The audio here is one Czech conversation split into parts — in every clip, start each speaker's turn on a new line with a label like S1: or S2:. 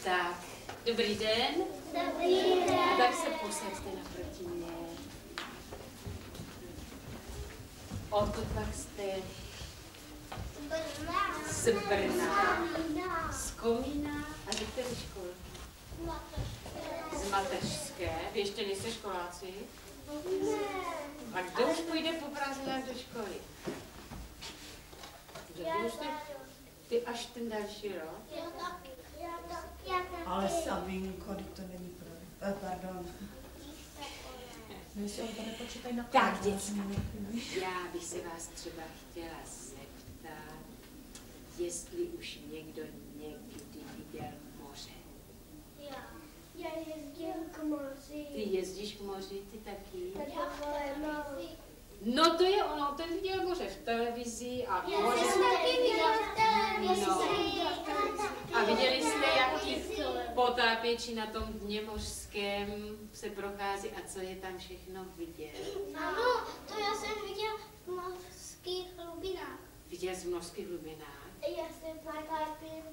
S1: Tak, dobrý den.
S2: Dobrý den.
S1: Tak se posaďte naproti mě. Odkud pak jste? Z Brna. Z Komína a ze které školy? Z mateřské. Vy ještě nejste školáci?
S2: Ne.
S1: A kdo už půjde po prázdninách do školy? Ty až ten další rok?
S3: Ale Savinko, to není pravda. Pardon. My si to nepočítají na
S1: Tak, děcka, já bych se vás třeba chtěla zeptat, jestli už někdo někdy viděl moře.
S2: Já jezdím k moři.
S1: Ty jezdíš k moři, ty taky?
S2: No.
S1: No to je ono, ten viděl moře v televizi a moře...
S2: Já jsem taky viděla v televizi.
S1: No. A viděli jste, jak ti potápěči na tom dně mořském se prochází a co je tam všechno vidět?
S2: Ano, to já jsem viděla v mořských hlubinách.
S1: Viděl jsi v mořských hlubinách?
S2: Já jsem potápím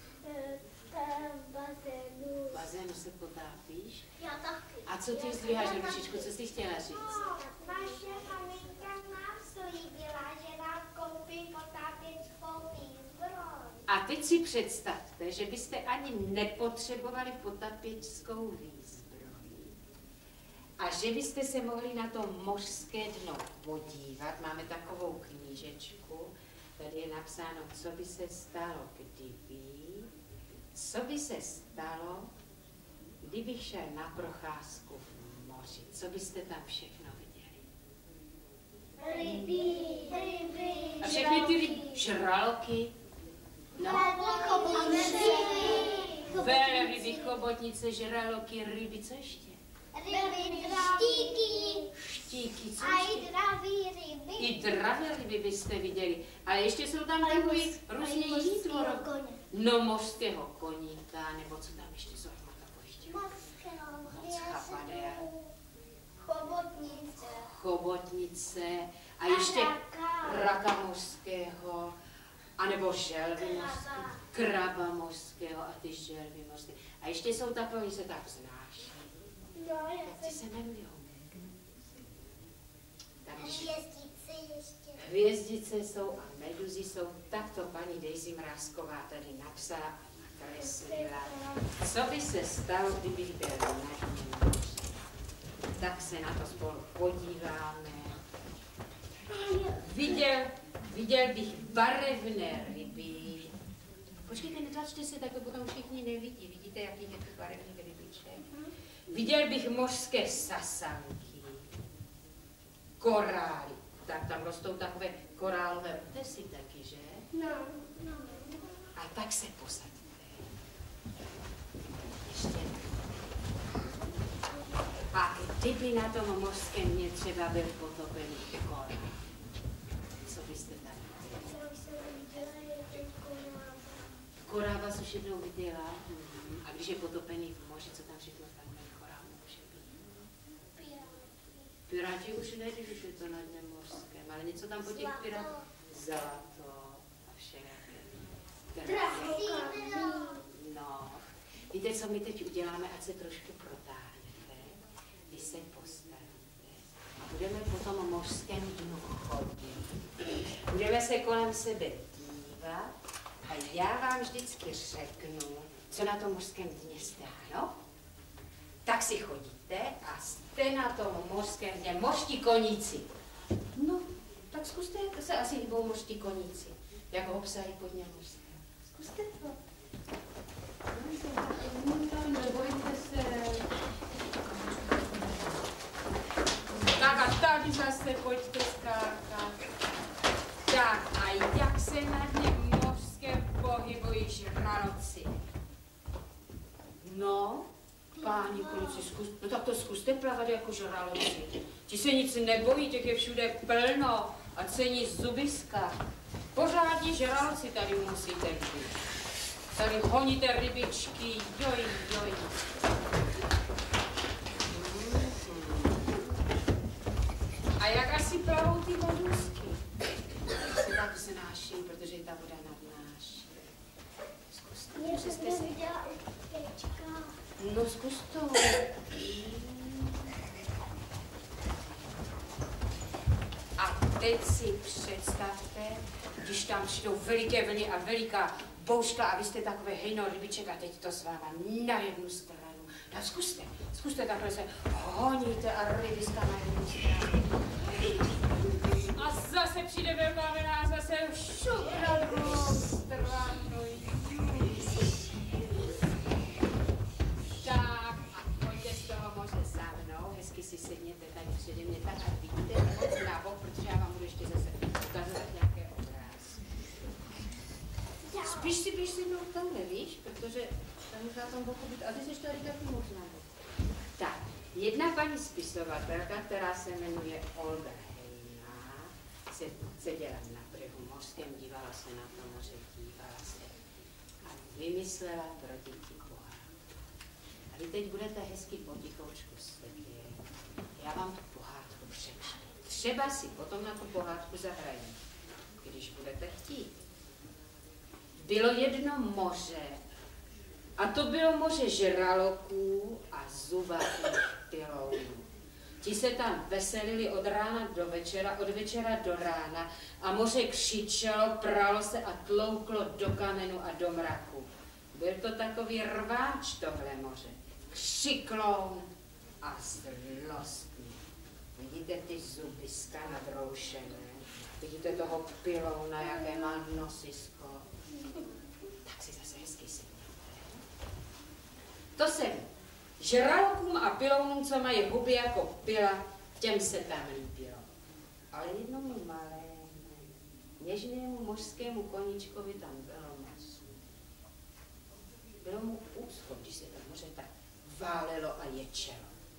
S2: v bazénu.
S1: V bazénu se potápíš?
S2: Já taky.
S1: A co ty zdviháš ručičku, co jsi chtěla říct?
S2: Naše maminka nám slíbila, že nám koupí potápěčkou výzbroj.
S1: A teď si představte, že byste ani nepotřebovali potápěčskou výzbroj. A že byste se mohli na to mořské dno podívat. Máme takovou knížečku, tady je napsáno, co by se stalo, kdyby. Co by se stalo, kdybych šel na procházku v moři? Co byste tam všechno viděli?
S2: Ryby.
S1: A všechny ty ryby, žraloky, no, velryby, chobotnice, žraloky, ryby, co ještě? Štíky, co
S2: A
S1: ještě?
S2: i draví ryby.
S1: I dravé ryby byste viděli, ale ještě jsou tam takový různě jiný tvorové. No, mořského koníka, nebo co tam ještě jsou, ještě? Chobotnice a ještě raka mořského, anebo želvy mořské, kraba mořského a ty želvy mořské. A ještě jsou takový, se tak znáší. Jak ty se jmenují? Hvězdice jsou a meduzy jsou. Takto paní Daisy Mrázková tady napsala a nakreslila. Co by se stalo, kdybych byl na dně moře? Tak se na to spolu podíváme. Viděl bych barevné ryby. Počkejte, netlačte se, tak to potom všichni nevidí. Vidíte, jaký je to barevný rybiček? Viděl bych mořské sasanky, korály. Tak tam rostou takové korálové útesy taky, že?
S2: No.
S1: A tak se posaďte. Ještě. A kdyby na tom mořském dně třeba byl potopený korál, co byste tam viděli? Korába jsi už jednou viděla. A když je potopený v moři, co tam všechno v takovém korálu může být? Piráti už ne, když je to na dně mořském, ale něco tam po těch pirátů. Zlato a všechno. No, víte, co my teď uděláme, ať se trošku protáhnete. Vy se postavíte a budeme po tom mořském dnu chodit. Budeme se kolem sebe dívat a já vám vždycky řeknu, co na tom mořském dně jste, ano? Tak si chodíte a jste na tom mořském dně mořští koníci. No, tak zkuste, to se asi hýbou mořští koníci, jak ho obsahují pod dně mořském. Zkuste to. Nebojte se. Tak a tady zase pojďte skákat. Tak a jak se na dně mořském pohybují žraloci? No, páni kluci, no tak to zkuste plavat jako žraloci. Ti se nic nebojí, těch je všude plno a cení zubiska. Pořádní žraloci tady musíte být. Tady honíte rybičky, joj. A jak asi plavou ty modusky? Se tak vznáší, protože ta voda nadnáší. Zkuste,
S2: Já jsem viděla
S1: No zkus to. A teď si představte, když tam přijdou veliké vlny a veliká bouřka a vy jste takový hejno rybiček a teď to s váma na jednu stranu. No zkuste takhle se honíte a rybiska na jednu stranu. A zase přijde velká vlna a zase šup na druhou stranu. Tak a pojďte z toho moře za mnou, hezky si sedněte tady přede mě tak a vidíte moc na bok, protože já vám budu ještě zase ukazovat nějaké obrázky. Spíš si mnou tam nevíš, protože tam může na tom boku být, a ty jsi tady taky možná. Tak, jedna paní spisovatelka, která se jmenuje Olga Hejná, seděla na břehu mořském, dívala se na to moře, dívala se a vymyslela pro děti pohádku. A vy teď budete hezky potichoučku sedět. Já vám tu pohádku přečtu. Třeba si potom na tu pohádku zahrajeme, když budete chtít. Bylo jedno moře, a to bylo moře žraloků a zubatých pilounů. Ti se tam veselili od rána do večera, od večera do rána a moře křičelo, pralo se a tlouklo do kamenu a do mraku. Byl to takový rváč tohle moře, křikloun a zlostný. Vidíte ty zubiska nadroušené, vidíte toho pilouna, jaké má nosisko. Tak si zase hezky sedněte. To jsem žralokům a pilounům, co mají huby jako pila, těm se tam líbilo. Ale jednomu malému, něžnému mořskému koníčkovi tam bylo moc. Bylo mu úzko, když se to moře tak válelo a ječelo.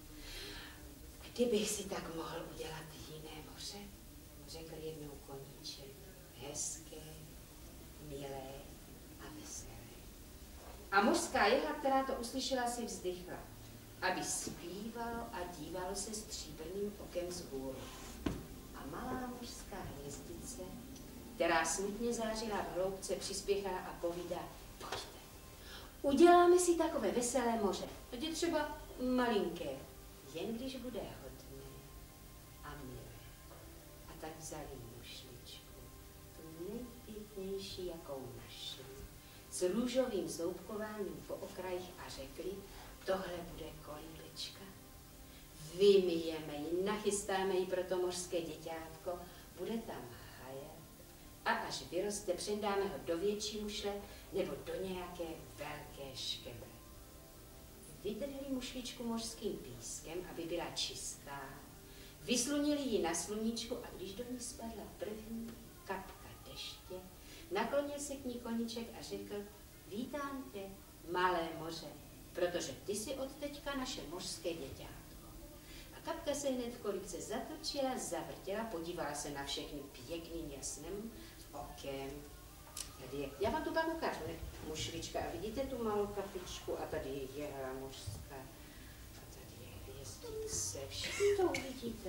S1: Kdybych si tak mohl udělat jiné moře, řekl jednou koníček, hezké, milé a veselé. A mořská jehla, která to uslyšela, si vzdychla, aby zpívalo a dívalo se stříbrným okem vzhůru. A malá mořská hvězdice, která smutně zářila v hloubce, přispěchala a povídá, pojďte, uděláme si takové veselé moře, ať je třeba malinké, jen když bude hodné a milé. A tak vzali mušličku, tu nejpěknější, jakou našli, s růžovým zoubkováním po okrajích a řekli, tohle bude kolíbečka. Vymyjeme ji, nachystáme ji pro to mořské děťátko, bude tam hajet a až vyroste, přendáme ho do větší mušle nebo do nějaké velké škebre. Vydrhli mušličku mořským pískem, aby byla čistá, vyslunili ji na sluníčku a když do ní spadla první kapka deště, naklonil se k ní koníček a řekl, vítám tě, malé moře, protože ty jsi od teďka naše mořské děťátko. A kapka se hned v kolibce zatočila, zavrtěla, podívala se na všechny pěkným jasným okem. Tady je, já vám to pak ukážu, mušlička, a vidíte tu malou kapičku a tady je jehla mořská a tady je hvězdice, všichni to uvidíte.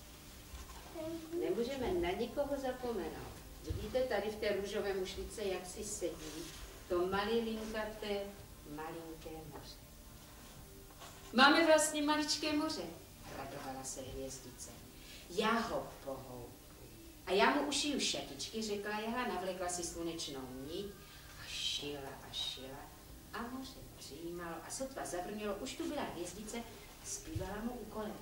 S1: Nemůžeme na nikoho zapomenout. Vidíte tady v té růžové mušlice, jak si sedí to malilinkaté, malinké moře. Máme vlastně maličké moře, radovala se hvězdice. Já ho pohoupu. A já mu ušiju šatičky, řekla jehla, navlekla si slunečnou niť a šila a moře přijímalo a sotva zabrnilo, už tu byla hvězdice a zpívala mu u kolena.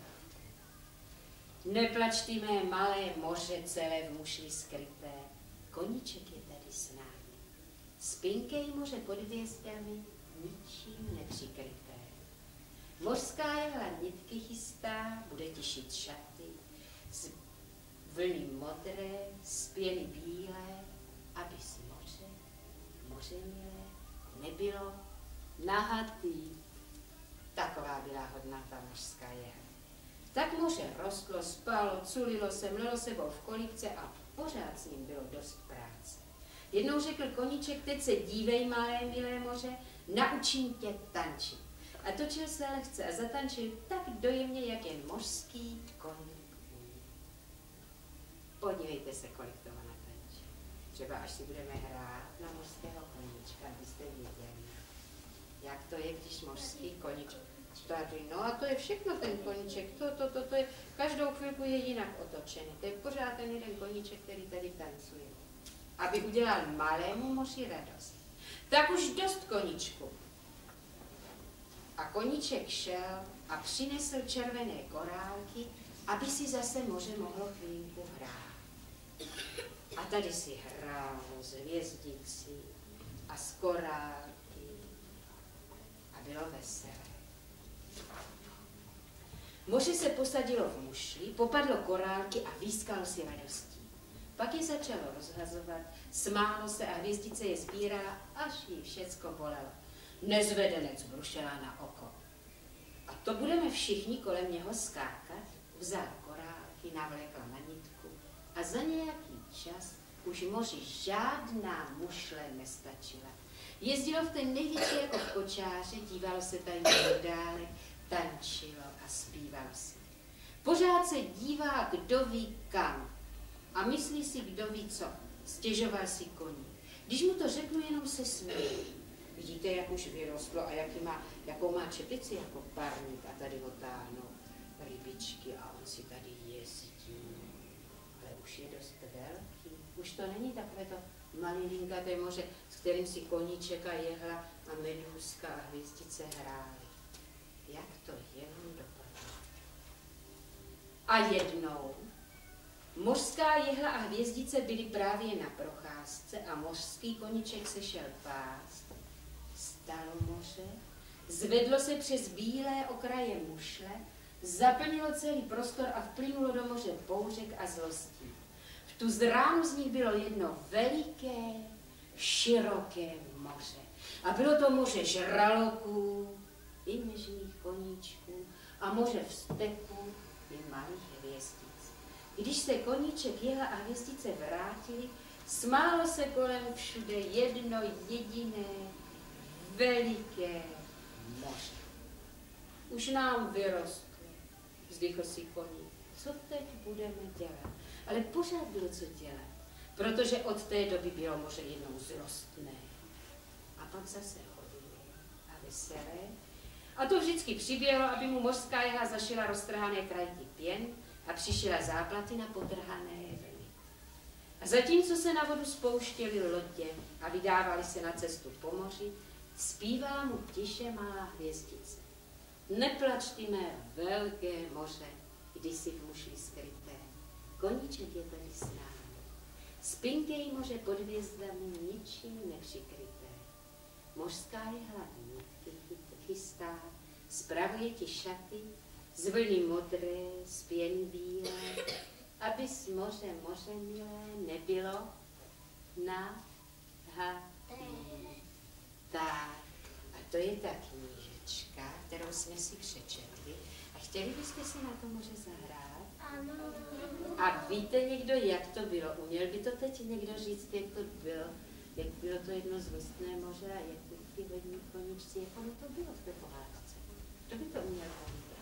S1: Neplač ty mé malé moře celé v mušli skryté, koníček je tady s námi. Spinkej moře pod hvězdami, ničím nepřikryté. Mořská jehla nitky chystá, bude ti šít šaty, z vlny modré, z pěny bílé, abys moře milé, nebylo nahatý. Taková byla hodnata mořská jehla. Tak moře rostlo, spalo, culilo se, mlelo sebou v kolíbce a pořád s ním bylo dost práce. Jednou řekl koníček, teď se dívej, malé milé moře, naučím tě tančit. A točil se lehce a zatančil tak dojemně, jak jen mořský koník. Podívejte se, kolik toho natančil. Třeba až si budeme hrát na mořského koníčka, abyste věděli, jak to je, když mořský koníček tady, no a to je všechno ten koníček, to je, každou chvilku je jinak otočený, to je pořád ten jeden koníček, který tady tancuje, aby udělal malému moři radost. Tak už dost koníčku. A koníček šel a přinesl červené korálky, aby si zase moře mohlo chvílku hrát. A tady si hrálo s hvězdicí a s korálky a bylo veselé. Moře se posadilo v mušli, popadlo korálky a výskalo si radostí. Pak je začalo rozhazovat, smálo se a hvězdice je sbírala, až jí všecko bolelo. Nezvedenec brušela na oko. A to budeme všichni kolem něho skákat, vzal korálky, navlekla na nitku a za nějaký čas už moři žádná mušle nestačila. Jezdilo v ten největší jako v kočáře, dívalo se tady dále, tančilo a zpívalo si. Pořád se dívá, kdo ví kam a myslí si, kdo ví co. Stěžoval si koní. Když mu to řeknu, jenom se směje. Vidíte, jak už vyrostlo a jakou má čepici jako parník a tady ho táhnou rybičky a on si tady jezdí. Ale už je dost velký. Už to není takové to malinkaté moře, s kterým si koníček a jehla a medúzka a hvězdice hrály. Jak to jenom dopadlo. A jednou mořská jehla a hvězdice byly právě na procházce a mořský koníček se šel pást. Stalo moře, zvedlo se přes bílé okraje mušle, zaplnilo celý prostor a vplynulo do moře bouřek a zlostí. V tu zránu z nich bylo jedno veliké, široké moře. A bylo to moře žraloků i něžných koníčků a moře vzteků i malých hvězdic. Když se koníček, jehla a hvězdice vrátili, smálo se kolem všude jedno jediné veliké moře. Už nám vyrostlo, vzdychl si koní. Co teď budeme dělat? Ale pořád bylo co dělat, protože od té doby bylo moře jednou zrostné. A pak zase hodilé a veselé. A to vždycky přiběhlo, aby mu mořská jehla zašila roztrhané krajky pěn a přišila záplaty na potrhané vlny. A zatímco se na vodu spouštěly lodě a vydávali se na cestu po moři, zpívala mu tiše malá hvězdice. Neplač ty mé velké moře, když si v mušli skryté. Koníček je tady s námi. Spinkej moře pod hvězdami ničím nepřikryté. Mořská jehla nitky chystá, spravuje ti šaty, z vlny modré, z pěny bílé, aby z moře milé nebylo na tak. A to je ta knížečka, kterou jsme si přečetli. A chtěli byste si na to moře zahrát?
S2: Ano.
S1: A víte někdo, jak to bylo? Uměl by to teď někdo říct, jak to bylo? Jak bylo to jedno zlostné moře a jak ty vodní koníčci, jak ono to bylo v té pohádce? Kdo by to uměl povídat?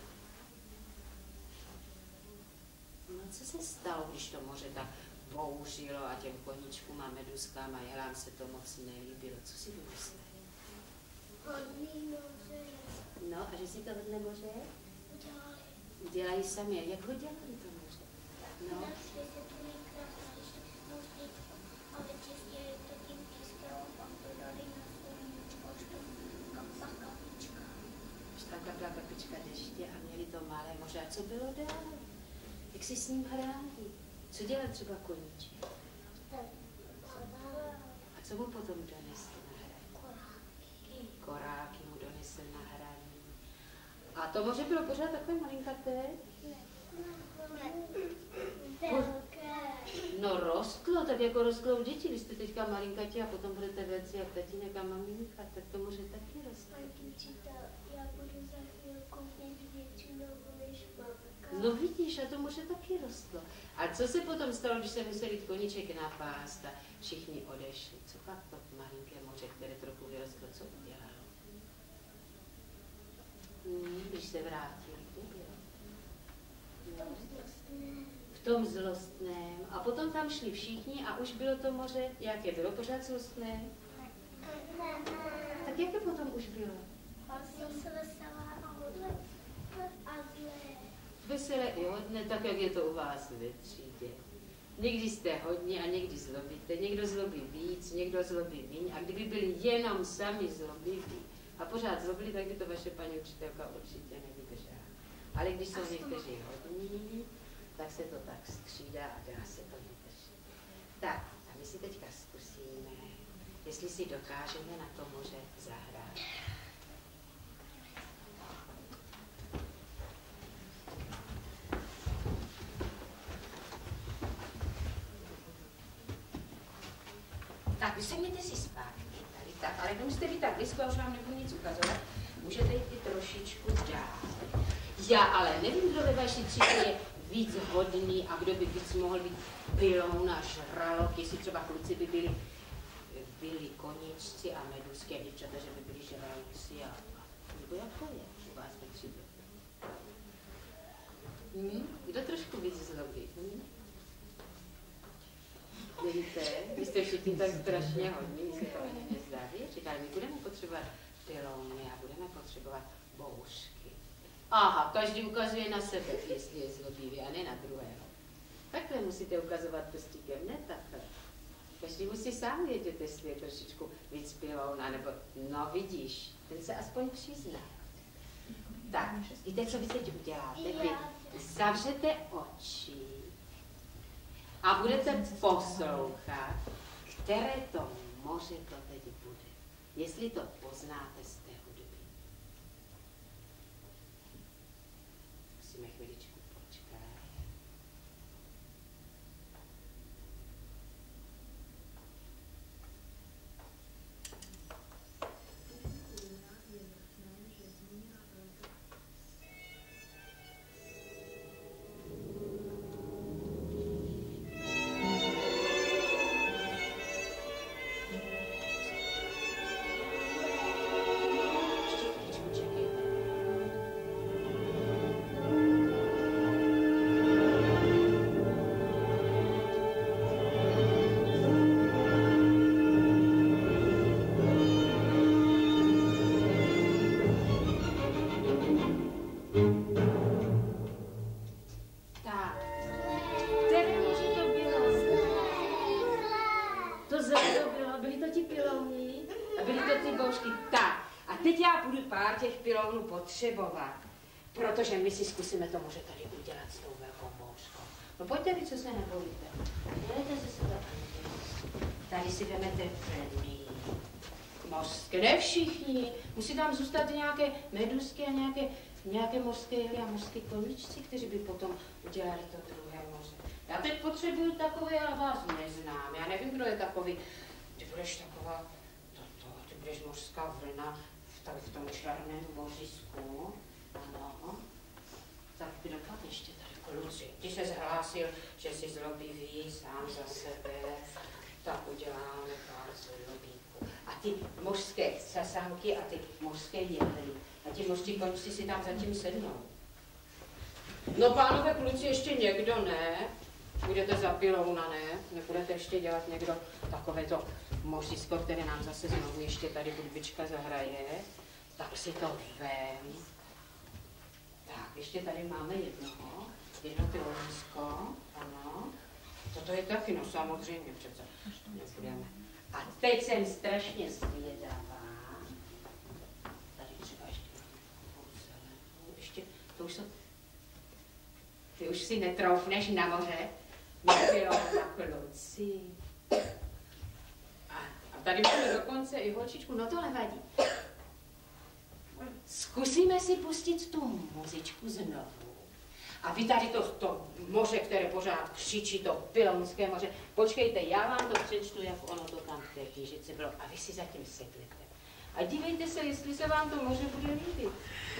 S1: No co se stalo, když to moře tak bouřilo a těm koníčkům a medúzkám a jehlám se to moc nelíbilo? Co si vymysleli?
S2: Hodný moře.
S1: No a že si to hodné moře
S2: Udělali.
S1: udělají sami. Jak ho dělali to moře? No.
S2: Našli se tu nejkrásnější mořičko a vyčistili to tím tiskem a pak to dali na sluníčko, až to kapla kapička.
S1: Už tam kapla kapička deště a měli to malé moře. A co bylo dál? Jak si s ním hráli? Co dělal třeba koníček? A co mu potom donesl na hraní? Koráky mu donesl na hraní. A to moře bylo pořád takové malinkaté?
S2: Velké.
S1: No rostlo, tak jako rostlou děti. Vy jste teďka malinkatí a potom budete velcí jak tatínek a maminka, tak to moře taky rostlo.
S2: Já budu za chvílku mít větší nohu než mamka.
S1: No vidíš, a to moře taky rostlo. A co se potom stalo, když se museli koníček napást a všichni odešli? Co pak to malinké moře, které trochu vyrostlo, co udělalo? Když se vrátili, kde bylo? No. V tom zlostném. A potom tam šli všichni a už bylo to moře, jaké bylo pořád zlostné? Tak jaké potom už bylo?
S2: A zase veselá a hodle a zlé.
S1: Veselé i hodné, tak jak je to u vás ve třídě. Někdy jste hodní a někdy zlobíte. Někdo zlobí víc, někdo zlobí míň. A kdyby byli jenom sami zlobiví a pořád zlobili, tak by to vaše paní učitelka určitě nevydržela. Ale když jsou někteří hodní, tak se to tak střídá a dá se to vydržet. Tak, a my si teďka zkusíme, jestli si dokážeme na to moře zahrát. Tak, vysedněte si zpátky, tady tak, ale nemusíte být tak blízko, já už vám nebudu nic ukazovat. Můžete jít i trošičku dál. Já ale nevím, kdo ve vaší třídě je víc hodný a kdo by víc mohl být piloun a žralok, jestli třeba kluci by byli koníčci a medusky a děvčata, že by byli žraloci a nebo jak to je u vás ve třídě? Kdo trošku víc zlobí? Vidíte, vy jste všichni tak strašně hodní, mi se to ani nezdá. Říkali, my budeme potřebovat pilouny a budeme potřebovat bouřky. Aha, každý ukazuje na sebe, jestli je zlobivý, a ne na druhého. Takhle musíte ukazovat prstíkem, ne takhle. Každý musí sám vědět, jestli je trošičku víc pilouna, nebo no vidíš, ten se aspoň přizná. Tak, víte, co vy teď uděláte? Vy zavřete oči a budete poslouchat, které to moře to teď bude. Jestli to poznáte z té hudby. Musíme chviličku počkat. Těch pilounů potřebovat, protože my si zkusíme to moře tady udělat s tou velkou bouřkou. No pojďte vy, co se nebojíte. Dělejte se sebe. Tady si vemete první mořské, ne všichni. Musí tam zůstat nějaké medusky a nějaké mořské jely a mořské koníčci, kteří by potom udělali to druhé moře. Já teď potřebuju takové, já vás neznám. Já nevím, kdo je takový. Ty budeš taková, ty budeš mořská vlna, v tom černém mořisku, ano. Tak kdo pak ještě tady kluci? Ty se zhlásil, že jsi zlobivý sám za sebe, tak uděláme pár zlobíků. A ty mořské sasanky a ty mořské jehly a ti mořští koňci si tam zatím sednou. No pánové kluci, ještě někdo ne? Budete za pilouna, ne? Nebudete ještě dělat někdo takovéto mořisko, které nám zase znovu ještě tady hudbička zahraje? Tak si to vem. Tak, ještě tady máme jedno pilounisko, ano. Toto je taky, no samozřejmě přece. Nebudeme. A teď jsem strašně zvědavá. Tady třeba ještě to už jsou... Ty už si netroufneš na moře, nebylo na kluci. A tady máme dokonce i holčičku, no to nevadí. Zkusíme si pustit tu muzičku znovu. A vy tady to moře, které pořád křičí, to pilounské moře, počkejte, já vám to přečtu, jak ono to tam v té knížici bylo. A vy si zatím sedněte. A dívejte se, jestli se vám to moře bude líbit.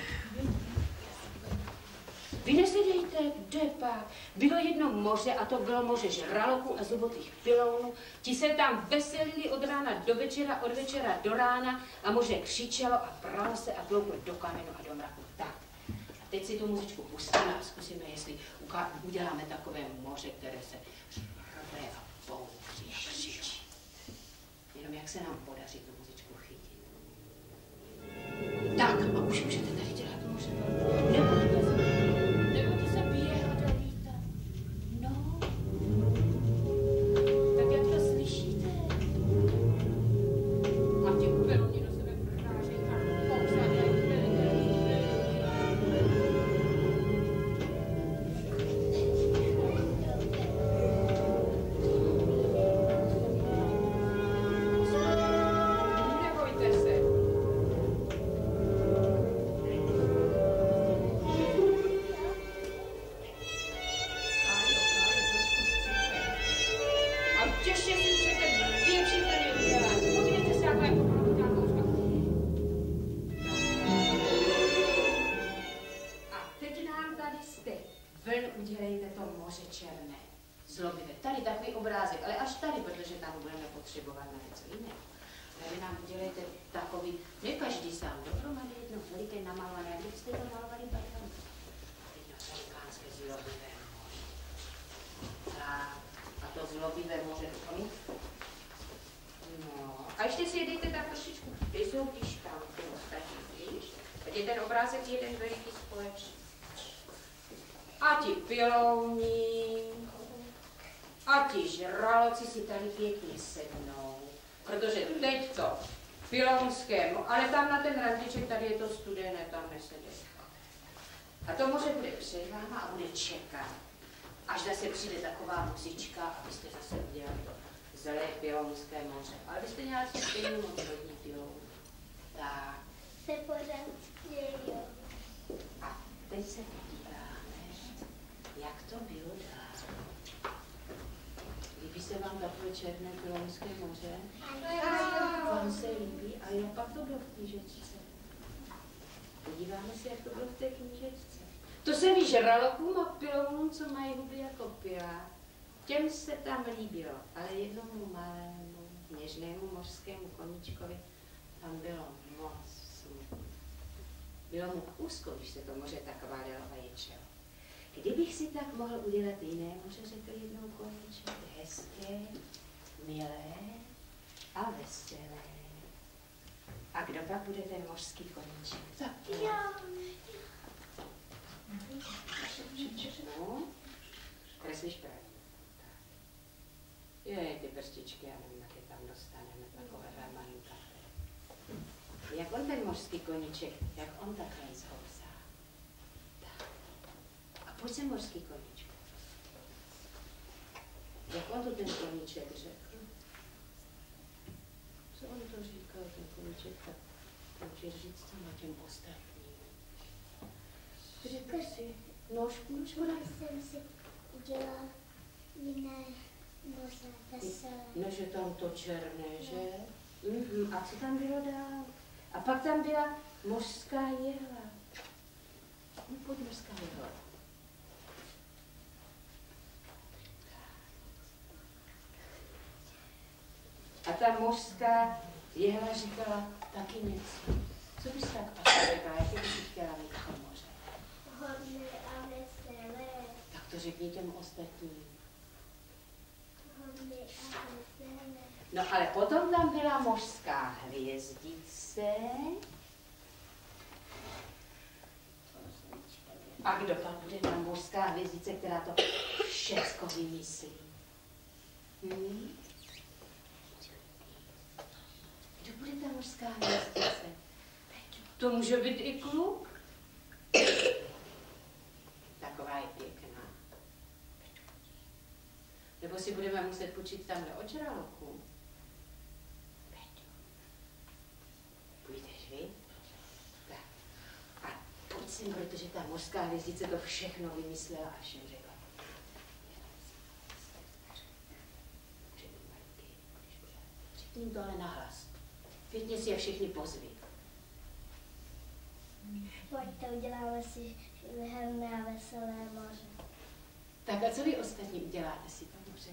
S1: Vy nesedejte, kde pak? Bylo jedno moře a to bylo moře žraloků a zubotých pilounů. Ti se tam veselili od rána do večera, od večera do rána a moře křičelo a pralo se a tlouklo do kamenu a do mraku. Tak. A teď si tu muzičku pustíme a zkusíme, jestli uděláme takové moře, které se rve a bouří a křičí. Jenom jak se nám podaří tu muzičku chytit. Tak, a už můžete tady dělat moře. Nebojte se běhat a lítat. No. Tak jak to slyšíte? A těch peloni do sebe prorážejí a popřádají. Nebojte se. A těžce si chcete větší plně udělat. Podívejte se, jaká je poprvé kouska. A teď nám tady jste. Vln udělejte to moře černé. Zlobivé. Tady takový obrázek, ale až tady, protože tam budeme potřebovat na něco jiného. Tady nám udělejte takový, ne každý sám, dohromady jedno veliké namalované, jak byste to malovali barvami. Jedno velikánské zlobivé moře. A to zlobivé moře doplní. No, a ještě si jedejte tak trošičku, kde jsou když tam ty ostatní, víš? Teď je ten obrázek jeden veliký společný. A ti pilouni, a ti žraloci si tady pěkně sednou, protože teď to pilounské, ale tam na ten randiček, tady je to studené, tam nesedí. A to moře bude před váma a bude čekat, až zase přijde taková muzička, abyste zase udělali to zelé pilounské moře. Ale byste měli si stejnou moc hodně piloun. Tak.
S2: Se pořád dějí.
S1: A teď se podíváme, jak to bylo dál. Líbí se vám takové černé pilounské moře? Vám se líbí? A jak pak to bylo v knížečce? Podíváme se, jak to bylo v té knížečce. To se ví žralokům a pilounům, co mají huby jako pila. Těm se tam líbilo, ale jednomu malému, něžnému mořskému koníčkovi tam bylo moc smutno. Bylo mu úzko, když se to moře tak válelo a ječelo. Kdybych si tak mohl udělat jiné moře, řekl jednou koníček, hezké, milé a veselé. A kdo pak bude ten mořský koníček? Tak. No, kreslíš právě. Jej, ty prstičky, já nevím, jak je tam dostaneme, takovéhle malinkaté. Jak on ten mořský koníček, jak on takhle zhousá. Tak. A pojď se mořský koníček. Jak on to ten koníček řekl? Co on to říkal, ten koníček, tak můžeš říct sama těm ostatním. Řekl si, nožku.
S2: Já jsem si udělal jiné moře, veselé.
S1: No, že tam to černé, že? A co tam bylo dál? A pak tam byla mořská jehla. No, pojď mořská jehla. A ta mořská jehla říkala taky něco. Co bys tak pak řekla, jak bys chtěla mít to moře?
S2: Hodné a veselé.
S1: Tak to řekni těm ostatním.
S2: Hodné a veselé.
S1: No ale potom tam byla mořská hvězdice. A kdo pak bude ta mořská hvězdice, která to všecko vymyslí? Kdo bude ta mořská hvězdice? To může být i kluk. Taková je pěkná. Nebo si budeme muset počít tamhle od žraloků. Půjdeš, vy? Tak. A pojď sem, protože ta mořská hvězdice to všechno vymyslela a všem řekla. Řekni jim to ale nahlas. Pěkně si je všichni pozvi.
S2: Pojďte, uděláme si hodné a veselé moře.
S1: Tak a co vy ostatní uděláte si to moře?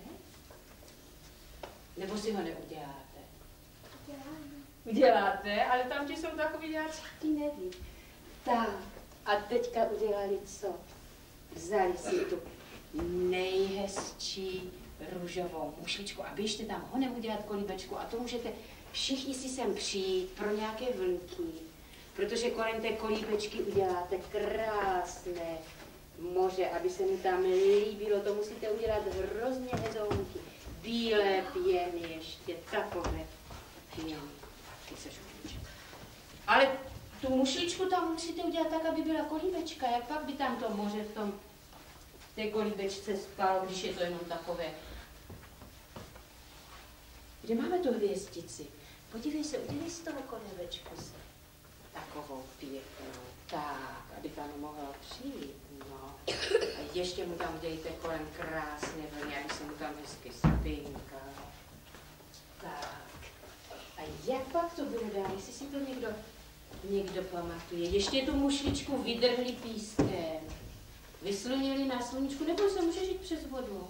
S1: Nebo si ho neuděláte?
S2: Uděláme.
S1: Uděláte, ale tam ti jsou takový jáci, ty neví. Tak, a teďka udělali co? Vzali si tu nejhezčí růžovou mušličku a běžte tam honem udělat kolíbečku a to můžete všichni si sem přijít pro nějaké vlnky. protože kolem té kolíbečky uděláte krásné moře, aby se mu tam líbilo. To musíte udělat hrozně hezonky. Bílé pěny ještě, takové pěny. Ale tu mušličku tam musíte udělat tak, aby byla kolíbečka. Jak pak by tam to moře v té kolíbečce spalo, když je to jenom takové. Kde máme tu hvězdici? Podívej se, udělej z toho kolébečku se. Takovou pěknou. Tak, aby tam mohla přijít. No. A ještě mu tam dejte kolem krásné vlny, aby se mu tam hezky spinkal. Tak. A jak pak to bude dál, jestli si to někdo pamatuje? Ještě tu mušličku vydrhli pískem. Vyslunili na sluníčku, nebo se může žít přes vodu.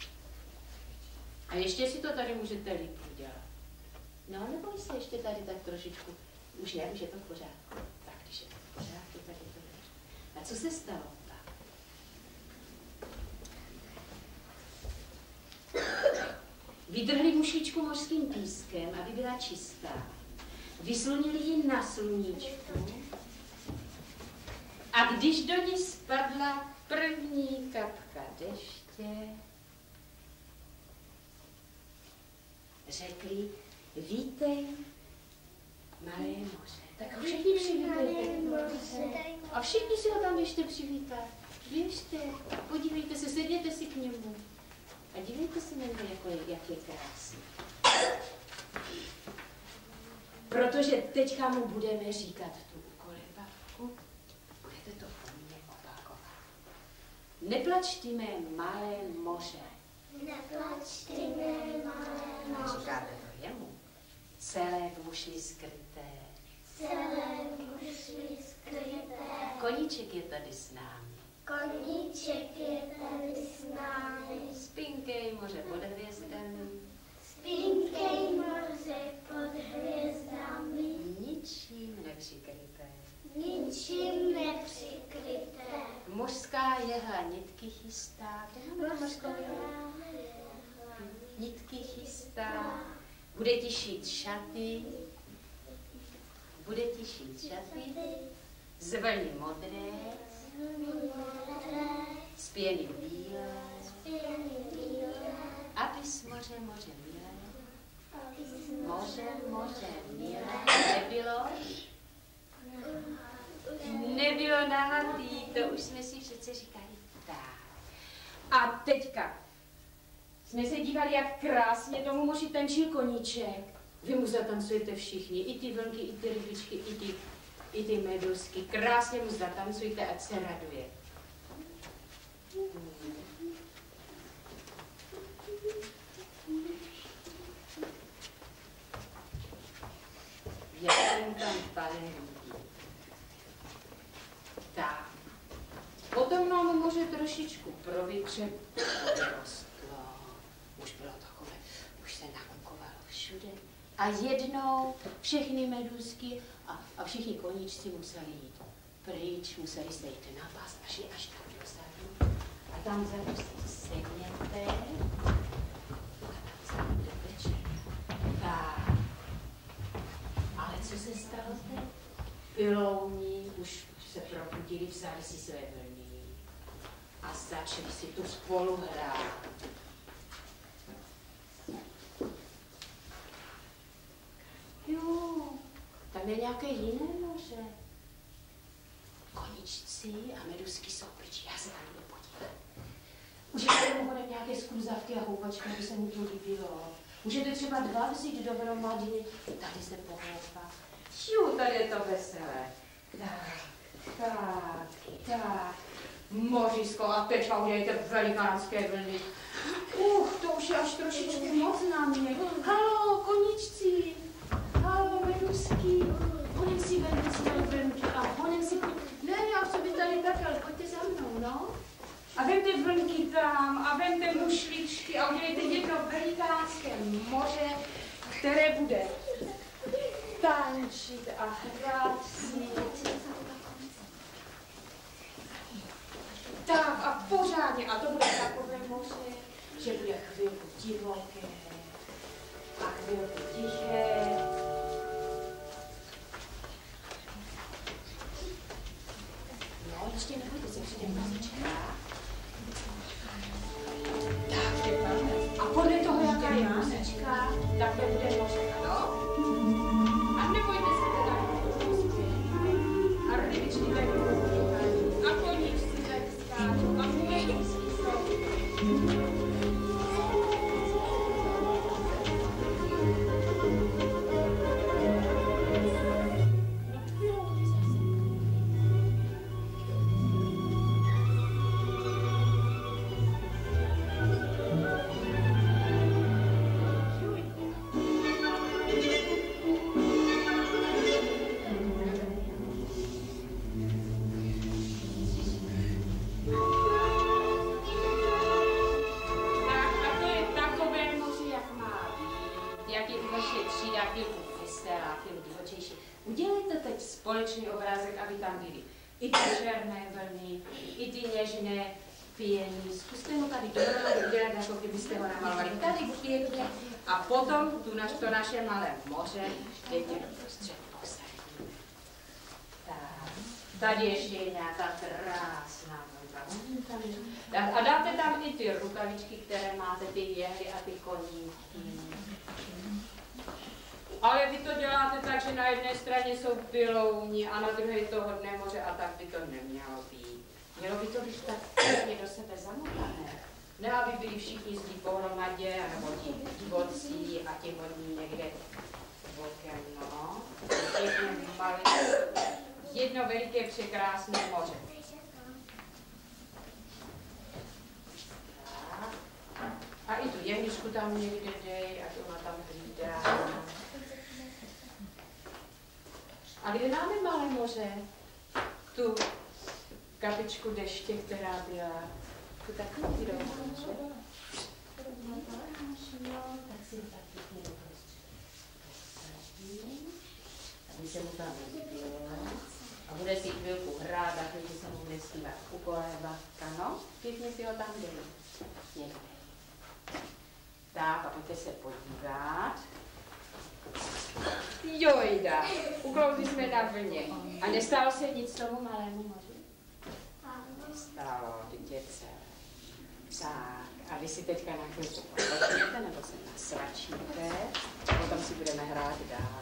S1: A ještě si to tady můžete líp udělat. No, neboj se ještě tady tak trošičku. Už ne, už je to v pořádku. Tak, když je to v pořádku, tak je to dobře. A co se stalo pak? Vydrhli mušličku mořským pískem, aby byla čistá. Vyslunili ji na sluníčku. A když do ní spadla první kapka deště, řekli, vítej, malé moře. Tak ho všichni přivítejte. A všichni si ho tam běžte přivítat. Běžte, podívejte se, sedněte si k němu. A dívejte se na něj, jak je krásný. Protože teďka mu budeme říkat tu kolébavku. Budete to po mně opakovat. Neplač ty mé malé moře.
S2: Neplač ty mé malé moře.
S1: Říkáte to jemu. Celé v mušli skryté.
S2: Celé v mušli skryté.
S1: Koníček je tady s námi.
S2: Koníček je tady s námi.
S1: Spinkej moře pod hvězdami.
S2: Spinkej moře pod hvězdami.
S1: Ničím nepřikryté.
S2: Ničím nepřikryté.
S1: Mořská jehla nitky chystá. Nitky chystá. Bude ti šít šaty. Bude ti šít šaty. Z vlny modré. Z pěny bílé. Abys moře milé. Moře milé. Nebylo nahatý, to už jsme si přece říkali. Tak. A teďka jsme se dívali, jak krásně tomu moři tančil koníček. Vy mu zatancujete všichni, i ty vlnky, i ty rybičky, i ty medusky. Krásně mu zatancujte, ať se raduje. Jak se mu tam pane líbí. Tak. Potom nám moře trošičku provitře, vyrostlo. Už bylo takové, už se nakukovalo všude. A jednou všechny medusky a všichni koníčci museli jít pryč, museli se jít na pás a šli až tam dozadu. A tam vzadu si sedněte a tam vzadu do večera. Tak. Ale co se stalo teď? Pilouni už se probudili, vzali si své vlny a začali si tu spolu hrát. Jo, tam je nějaké jiné moře. Koníčci a medusky jsou pryč, já se tam jdu podívat. Můžete mu nějaké skluzavky a houpačky, aby se mu to líbilo. Můžete třeba 2 vzít dohromady, tady se pohloupat. Jo, tady je to veselé. Tak. Mořisko, a teď udělejte velikánské vlny. To už je až trošičku moc na mě. Halo, koníčci. Halo, medusky. Honem si vezmu své vlnky a honem si... Ne, já v sobě tady tak, ale pojďte za mnou, no. A vemte vlnky tam a vemte mušličky a udělejte jedno velikánské moře, které bude tančit a hrát si. Tak a pořádně, a to bude takové moře, že bude chvilku divoké a chvilku tiché. udělejte teď společný obrázek, aby tam byly i ty černé vlny, i ty něžné pění. Zkuste mu tady dohromady udělat, jako kdybyste ho namalovali tady pěkně a potom to naše malé moře jdete doprostřed posadit. Tak, tady ještě je nějaká krásná vlnka. A dáte tam i ty rukavičky, které máte, ty jehly a ty koníky. Ale vy to děláte tak, že na jedné straně jsou pilouni a na druhé to hodné moře a tak by to nemělo být. Mělo by to být tak pěkně do sebe zamotané. Ne, aby byli všichni zlí pohromadě, nebo ti divocí a ti hodní někde bokem, no. Jedno veliké překrásné moře. A i tu jehličku tam někde dej, ať ona tam hlídá. A kde máme malé moře? Tu kapičku deště, která byla tu takovou výrovná, že? Tak si tak pěkně doprostřed posadím, aby se mu tam nezbylo. A bude si chvilku hrát, a když se mu bude zpívat ukolébavka, no? Pěkně si ho tam dej. Někde. Tak, a pojďte se podívat. Jojda, uklouzli jsme na vlně. A nestalo se nic tomu malému moři? Nestalo, dětce. Tak, a vy si teďka na chvilku odpočněte, nebo se nasračíte, a potom si budeme hrát dál.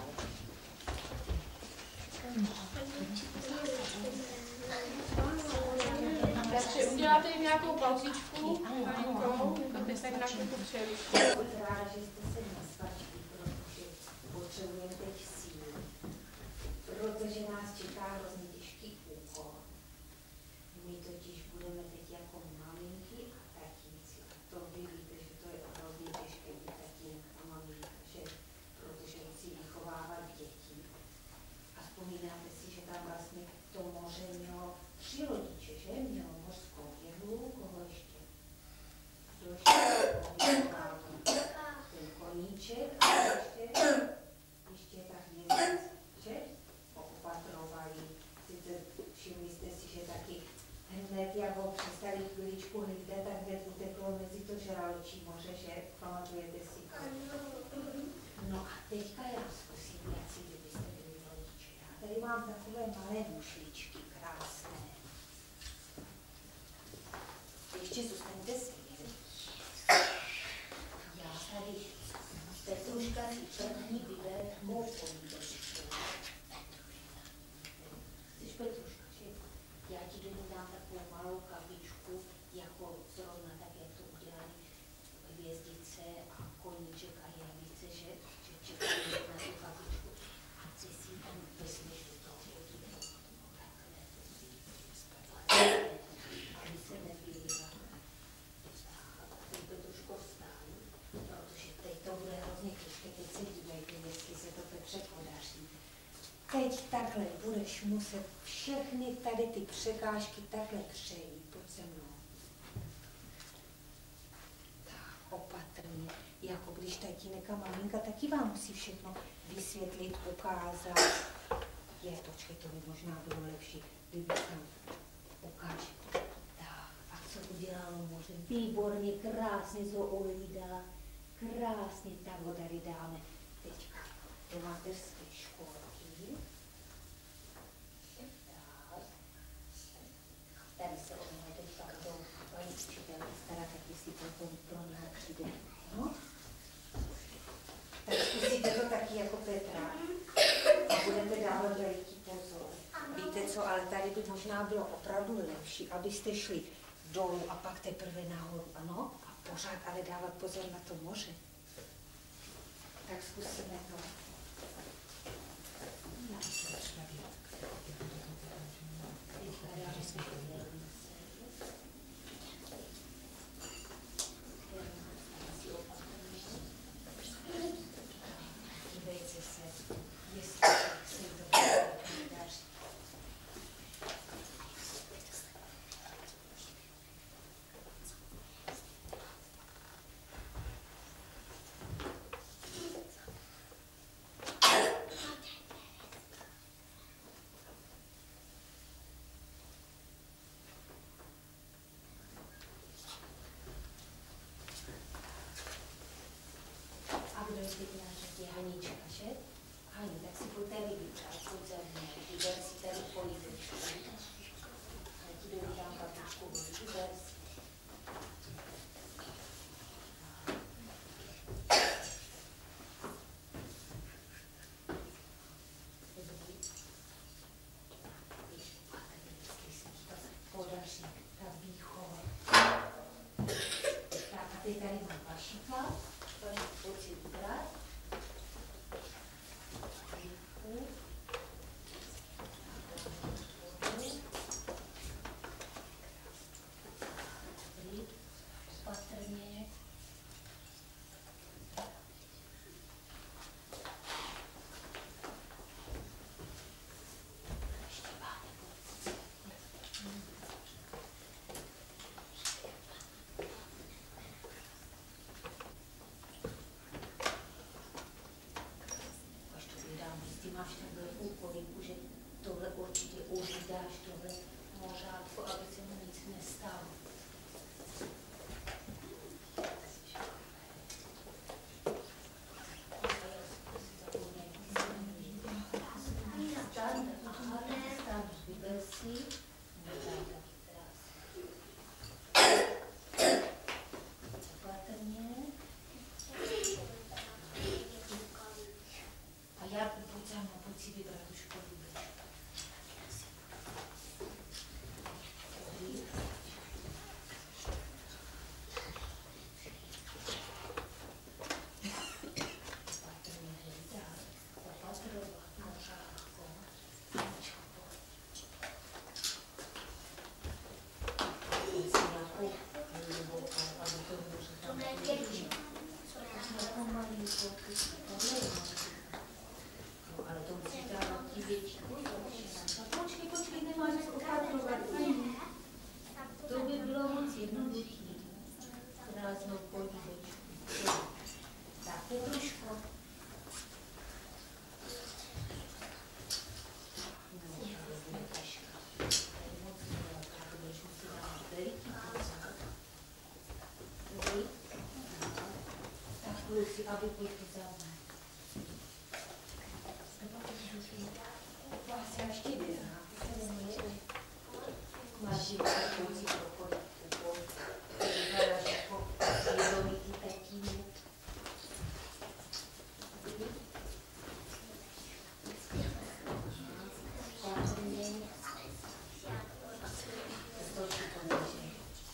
S1: Takže uděláte jim nějakou pauzičku, malinkou, to se na chvilku přerušit.
S4: Ráda, že jste se nasvačili, protože potřebujeme teď sílu, protože nás čeká hrozně těžký úkol. My totiž budeme teď jako maminky a tatínci. A to vy víte, že to je hrozně těžké být tatínek a maminka, že protože musí vychovávat děti. A vzpomínáte si, že tam vlastně to moře mělo 3 rodiče, že? Mělo mořskou jehlu, koho ještě? Kdo ještě? Ten koníček a ještě ta hvězdice, že? Opatrovali. Sice všimli jste si, že taky hned, jak ho přestali chviličku hlídat, tak hned uteklo mezi to žraločí moře, že? Pamatujete si to? No a teďka já zkusím, jak si kdybyste byli rodiče. Já tady mám takové malé mušličky, krásné. Ještě zůstaňte si. Já tady Petruška si první vybere takovou pomídočku. Chceš Petruška, že? Já ti do ní dám takovou malou kapičku, jako zrovna tak, jak to udělali hvězdice a koníček a jehlice, že čekají na tu kapičku. A ty si tam vezmeš do toho takhle. Aby se nevylila. Teď Petruško vstán, protože teď to bude hrozně těžké. Teď se dívejte, jestli se to Petře podaří. Teď takhle budeš muset všechny tady ty překážky takhle přejít. Pojď se mnou. Tak, opatrně. Jako když tatínek a maminka, taky vám musí všechno vysvětlit, ukázat. Počkej, to by možná bylo lepší, kdyby tam ukáže. Tak, a co udělalo moře? Výborně, krásně to ohlídala. Krásně, tak ho tady dáme. Teďka do mateřské školky. Tak. Tady se o něho teďka budou paní učitelky starat, tak jestli potom pro něho přijde. No? Tak zkusíte to taky jako Petra. A budete dávat veliký pozor. Víte co, ale tady by možná bylo opravdu lepší, abyste šli dolů a pak teprve nahoru, ano? A pořád ale dávat pozor na to moře. Tak zkusíme to. Dívejte se, jestli se to daří. teď na řadě Hanička, že? Hani, tak si pojď tady vybrat, pojď za mnou, vyber si tady polívečku. Já ti dodám kapičku vody, vyber si. Podaří ta výchova. Tak a teď tady mám vašika, pojď si vybrat. Opatrně. Ještě máte pocit. Až to vydám, ty máš takhle úkolíku, že tohle určitě uhlídáš, tohle mořátko, aby se mu nic nestalo. Vyber si. Opatrně. A já pojď za mnou, pojď si vybrat už polívečku. Dobrý. Opatrně hlídat, opatrovat mořátko. Haničko, pojď. Pojď si nějakou hlubokou, aby to moře tam nevěděl. Nějakou malinkou, tohle je malinkou. No, ale to musíš dávat ti větší. Počkej, nemáš co opatrovat. To by bylo moc jednoduchý. Krásnou polívečku. Tak, Petruško. No, to je taška. To je moc velká, to budeš muset dát veliký pozor. Dobrý? Tak, kluci, aby pojďte za mnou. Vás já ještě běhám. Máš je koucí pro polívku. Vypadáš jako vědomitý tatínek. Opatrně. Trošku poníže.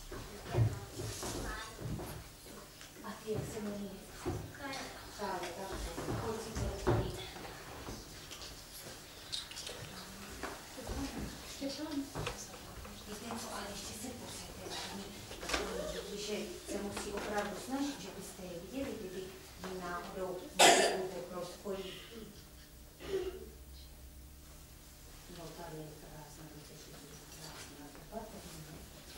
S4: A ty, jak se jmenuje? Kále, tak. Pojď si to polívku. Víte co, ale ještě se posaďte, že se musí opravdu snažit, že byste je viděli, kdyby jí náhodou uteklo z polívky. No tady je krásná, to je krásná, opatrně.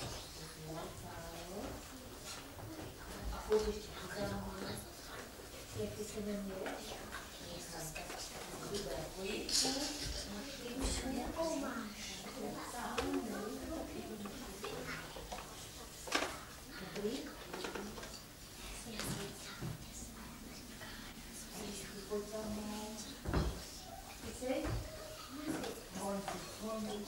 S4: A pojď ještě za mnou. Jak ty se jmenuješ? Vyber polívku. Jakou máš? Dobrý? Pojď za mnou. Ty jsi? Volný.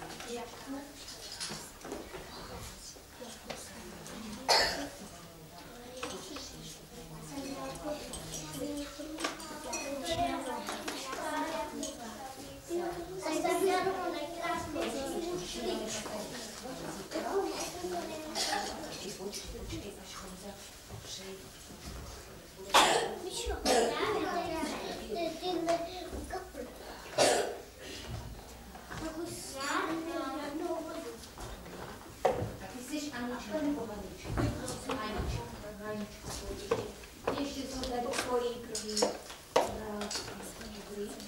S4: Počkej, až Honza popřeji. A ty jsi Anička nebo Hanička? Hanička. Ještě jsou tady polívky. Dobrý.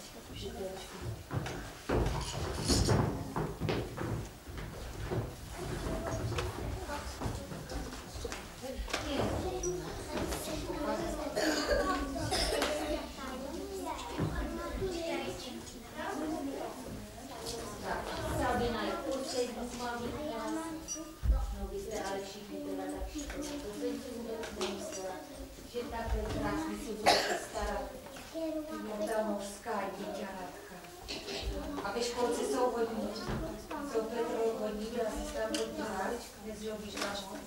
S4: že takhle krásně se bude A ve školce jsou hodní. Jsou Petro hodní, byla se tam hodní hráč, nezlobíš vás moc.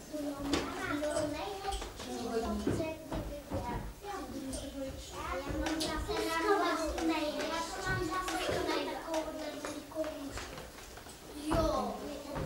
S4: Jsou hodní.
S2: Jo.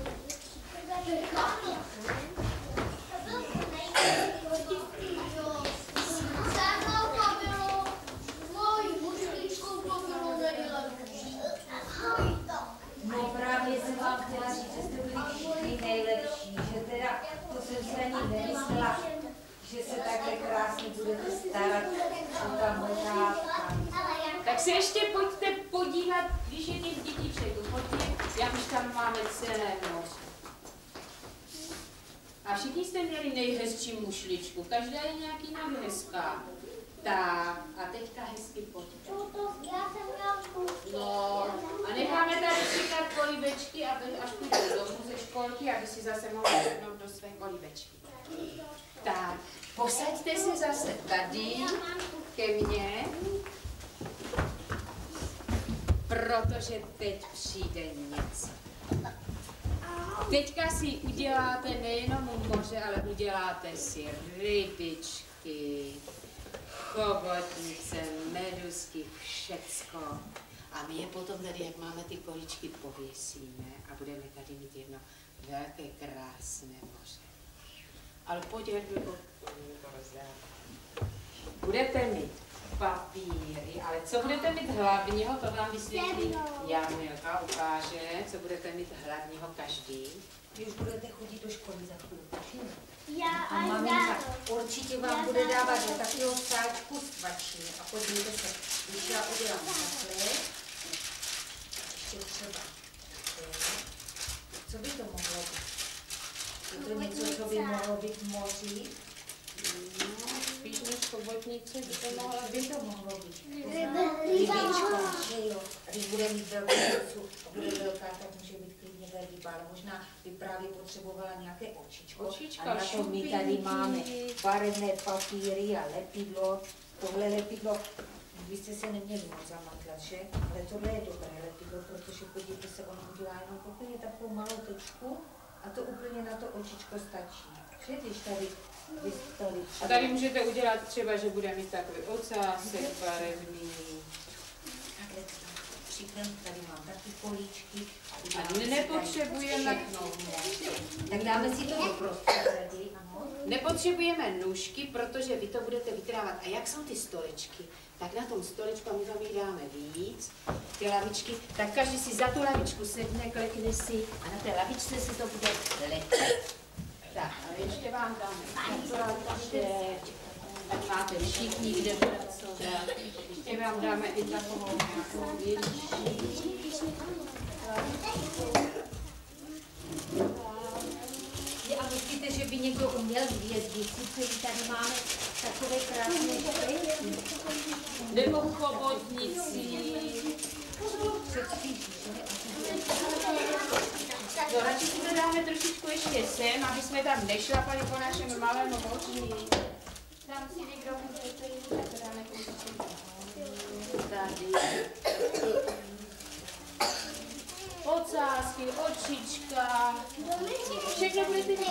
S4: No právě jsem vám chtěla říct, že jste byli všichni nejlepší, že teda, to jsem si ani nemyslela, že se takhle krásně budete starat o ta mlhátka.
S1: Tak se ještě pojďte podívat, když je těch dětiček, pojďte, jak už tam máme celé moře. A všichni jste měli nejhezčí mušličku, každá je nějaký jinak hezká. Tak, a teďka hezky pojďte. No, a necháme tady čekat kolibečky, až půjdou domů ze školky, aby si zase mohli sednout do své kolibečky. Tak, posaďte se zase tady ke mně, protože teď přijde něco. Teďka si uděláte nejenom moře, ale uděláte si rybičky, chobotnice, medusky, všecko. A my je potom tady, jak máme ty kolíčky, pověsíme a budeme tady mít jedno velké, krásné moře. Ale pojď, budete mít papíry, ale co budete mít hlavního, to vám vysvětlí Jamilka, ukáže, co budete mít hlavního každý.
S4: Vy už budete chodit do školy za chvíli.
S2: Já
S4: A maminka určitě vám bude dávat do takového sáčku svačí. A podívejte se, když já udělám takhle, ještě třeba, co by to mohlo být? Je to něco, co by mohlo být v moři?
S1: No, spíš než chobotnice by to mohla být.
S4: By to mohlo být? Rybička, že jo. A když bude mít velkou pusu a bude velká, tak může být klidně velryba, ale možná by právě potřebovala nějaké očičko. A na to my tady máme barevné papíry a lepidlo. Tohle lepidlo, vy jste se neměli moc zamantlat, že? Ale tohle je dobré lepidlo, protože podívejte se, ono udělá jenom úplně takovou malou tečku a to úplně na to očičko stačí. Že když tady
S1: A tady můžete udělat třeba, že bude mít takový ocásek barevný.
S4: Takhle to tam připnem, tady mám taky políčky.
S1: A nepotřebujeme,
S4: tak dáme si to do prostředí, ano.
S1: Nepotřebujeme nůžky, protože vy to budete vytrávat. A jak jsou ty stoličky? Tak na tom stoličku, a my vám jich dáme víc, ty lavičky, tak každý si za tu lavičku sedne, klekne si a na té lavičce si to bude letět. Tak, ale ještě vám dáme zaplaště, ať máte všichni, kde pracovat. Ještě vám dáme i takovou nějakou větší.
S4: A myslíte, že by někdo uměl hvězdici, který tady máme takové krásné štěstí?
S1: Nebo chobotnici. No, radši si to dáme trošičku ještě sem, aby jsme tam nešlapali po našem malém moři. Tam si někdo můžete jít, tak to dáme trošičku tady. Ocásky, očička. Všechno budete mít.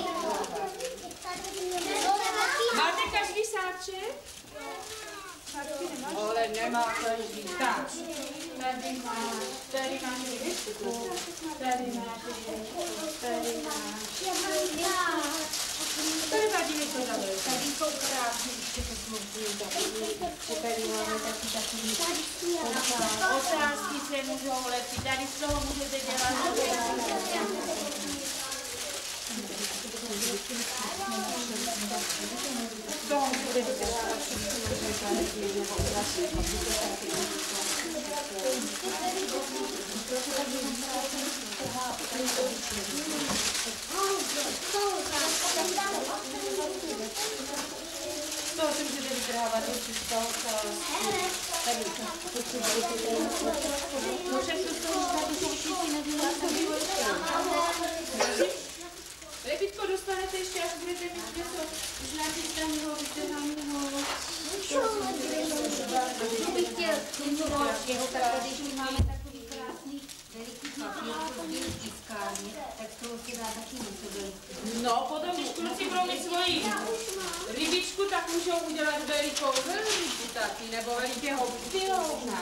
S1: Máte každý sáček? Ale nemá každý. Tak, tady máš rybku, tady máš rybku, tady máš. Tady vadí mi to zavěl. Tady jsou krásný, ještě to smutný. Tady máme taky takový otázky se můžou lepit. Tady z toho můžete dělat. Z toho můžete dělat. To si můžete vytrhávat určitě z toho tady. Můžete z toho tady součíci nedělat Lepitko dostanete ještě, až budete mít něco, už nějaký straního vytrhaného.
S4: To bych chtěl, tak tady máme takový krásný
S1: No, potom, když kluci budou mít svoji rybičku, tak můžou udělat velikou rybičku taky, nebo velikého bělouna.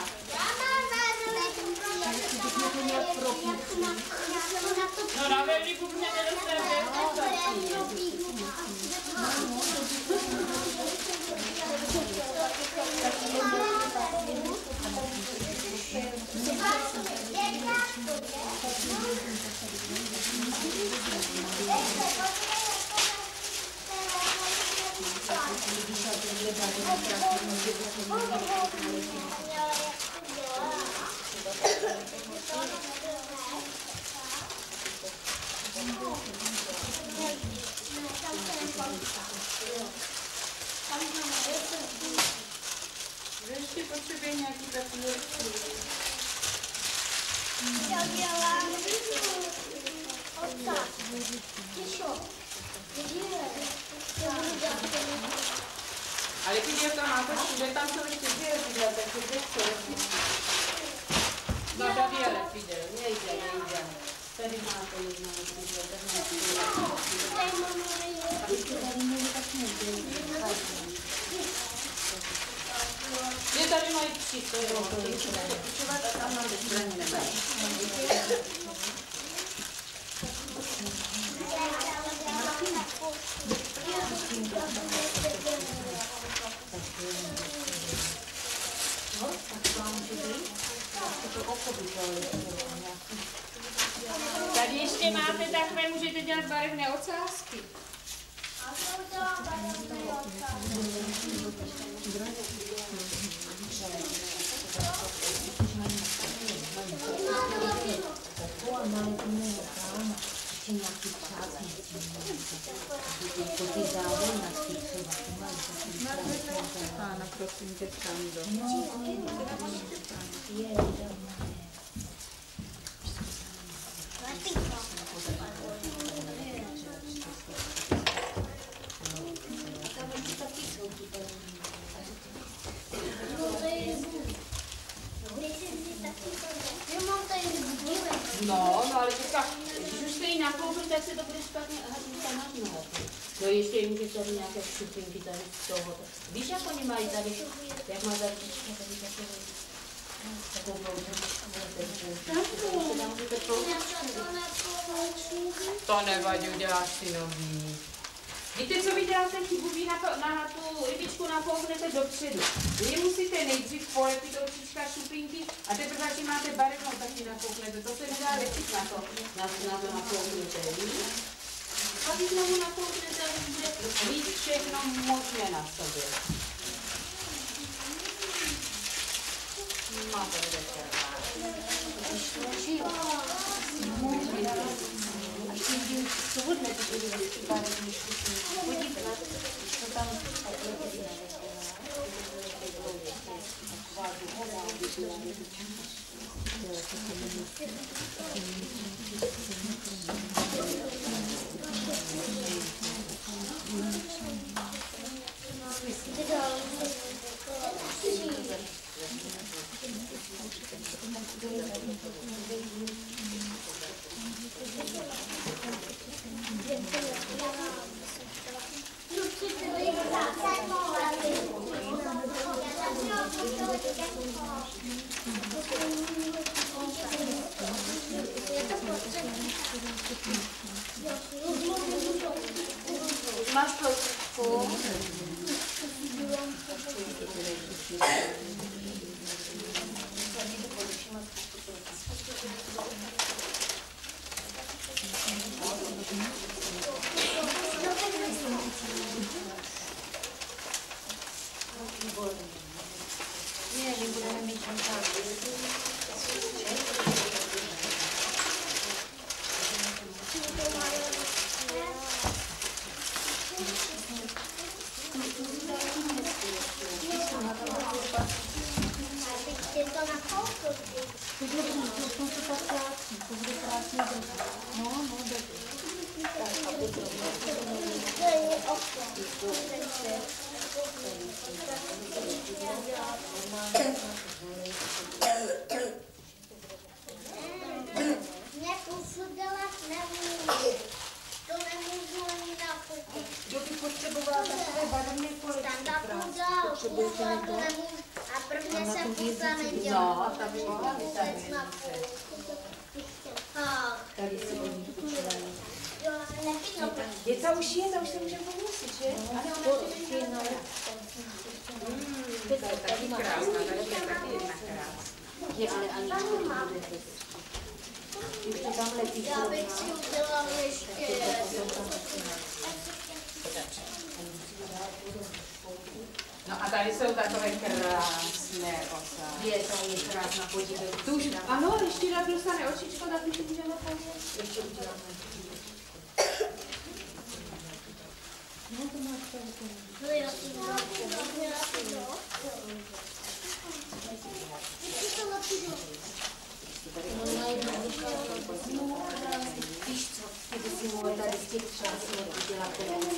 S1: No, na veliku mě nedostanete. Ještě potřebuje nějaký takový ale když je tam máte všude, tam jsou ještě dvě lepidla, takže kde jsou? No tady je lepidel, nejde. Tady máte jedna lepidla, tady je tady mají tři, to je počívat a tam máme zbraně nemají. Tady ještě máte takové, můžete dělat barevné ocásky.
S3: Pána, prosím tě, tam do.
S1: No, ale teďka, když už jste ji nakoupili, tak se to bude špatně hadnout. No ještě jim tady nějaké šupinky tady z toho. Víš, jak oni mají tady, jak má zadnička tady takovou to nevadí, uděláš si nový. Víte, co vy děláte chybu? Vy na tu rybičku napouknete dopředu. Vy musíte nejdřív polepit očička šupinky a teprve, až máte barevnou, tak ji napouknete. To se nedá lepit na to napouknete. A když znovu napouknete, bude mít všechno možné na sobě. Máte Máš prosku?
S4: Nie, nie budeme mít
S2: Mě usudělat nemůžu.
S1: No, ta by mohla být ta hvězdice.
S3: Tady si oni počívají.
S1: Děca už je, ta už se může pověsit, že? Ale ona ještě není na to je taky krásná, tady je taky jedna krásná.
S3: Je, ale Anička to bude hezky. Už to tam letí.
S2: Já bych si udělala ještě.
S1: No a tady jsou takové krásné osády.
S3: Je, tam je krásná, podívej.
S1: Tu už, ano, ještě rád dostane očičko, tak už můžeme pověsit.
S3: Ještě uděláme. No to máš to.
S2: No já si
S3: Víš co, ty by si mohla tady z těch třásů udělat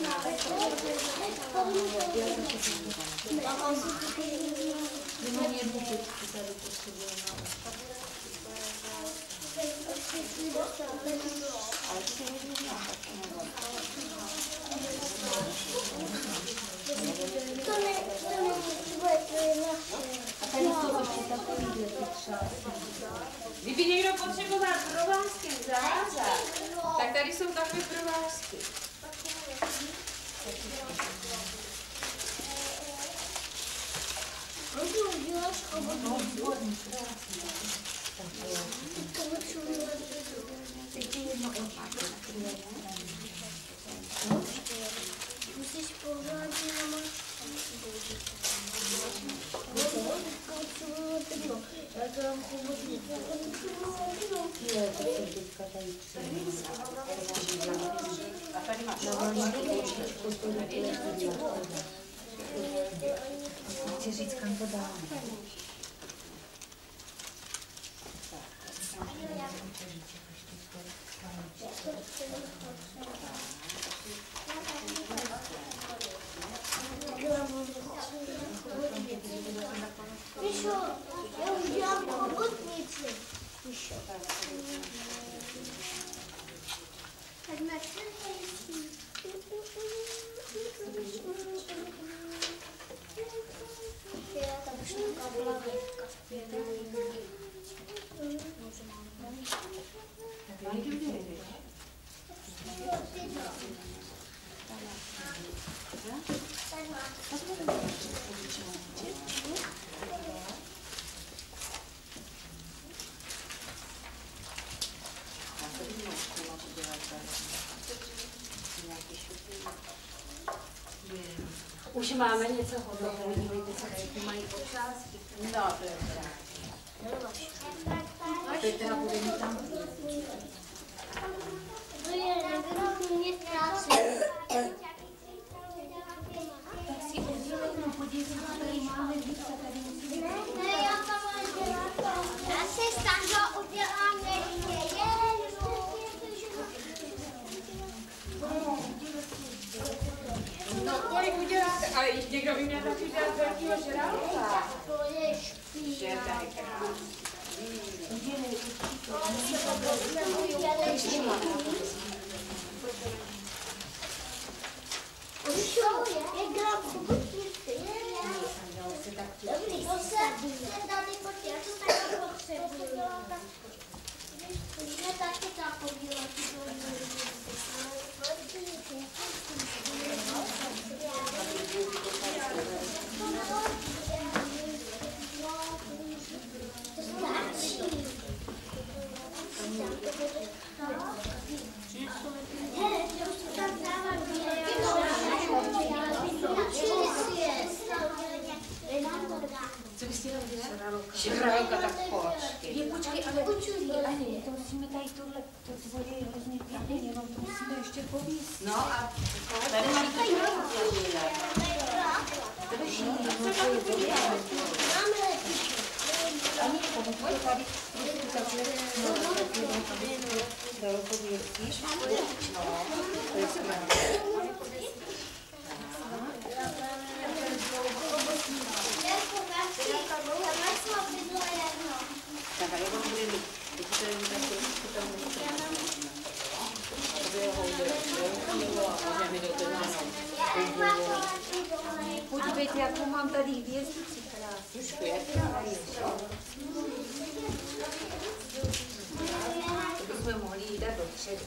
S1: Kdyby někdo potřeboval provázky v zázad, tak tady jsou takové provázky.
S2: Musíš pořádně na
S1: A tady máš
S3: chci říct, kam to dáme.
S2: Míšo, já už dělám chobotnici. Míšo. Tak na tam už byla větka.
S1: Už máme něco hotového, dívejte se, tady mají počásky. No, to je krásné.
S3: Petra bude mít tam.
S2: To je mě práce.
S3: Tak si udělej, no podívej, tady máme více, tady musíme.
S2: Ne, já tam dělám. Já se Stando udělám ještě
S1: No, kolik uděláte? Ale někdo by měl taky dělat velkýho žraloka.
S2: To je špína.
S1: Že je tady krásný.
S2: Jak dělám chobotnici. Dobrý, to se tady potě, já to taky potřebuji. Můžeme taky tak podělat.
S3: Co bys chtěla udělat?
S1: Žraloka, tak počkej.
S3: Počkej, ale Ani, to musíme tady tohle, to tvoje je hrozně pěkný, jenom to musíme ještě povíst.
S1: No a tady máš to žraloka.
S3: Drží, no to je dobré. Ani pomoci to tady, takhle, no takhle, dalo pověstíš. No, to je správně.
S1: Tak a jak on bude mít? Teď to je mít trošku tam
S3: Podívejte, jakou mám tady hvězdici krásnou.
S1: Miško, jak to hraješ? To bychom mohli jít do středu.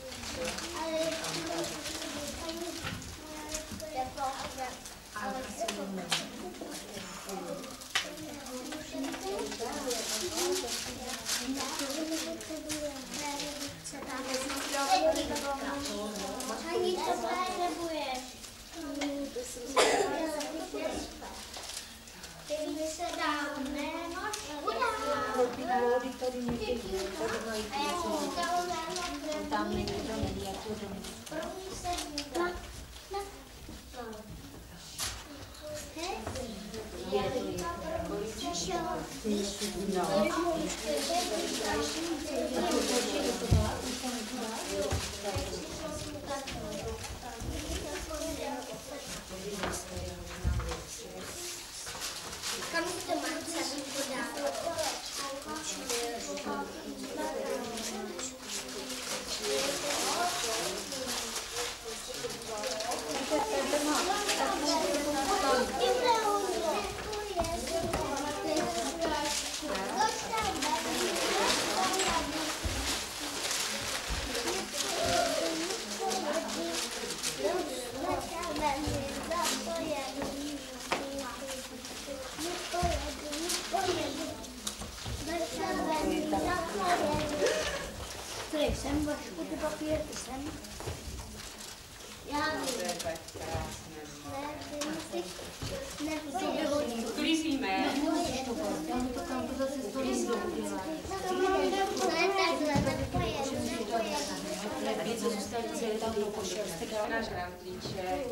S2: Ani to potřebuješ. Kdyby se dál nemož,
S3: Tam někde to není, jak to domů.
S2: Kam to máte podávat? Jsem Vašku, ty papíry, jsem. Já vím.
S1: Uklízíme. Tady co zůstali celé tam do koše. Náš rantlíček.